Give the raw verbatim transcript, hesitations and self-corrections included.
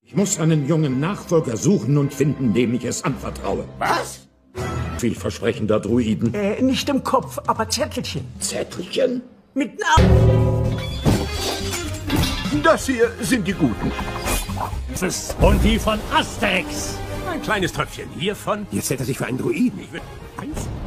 Ich muss einen jungen Nachfolger suchen und finden, dem ich es anvertraue. Was? Vielversprechender Druiden. Äh, nicht im Kopf, aber Zettelchen. Zettelchen? Mit Namen. Das hier sind die Guten. Und die von Asterix. Ein kleines Tröpfchen hiervon. Jetzt hält er sich für einen Druiden. Ich will eins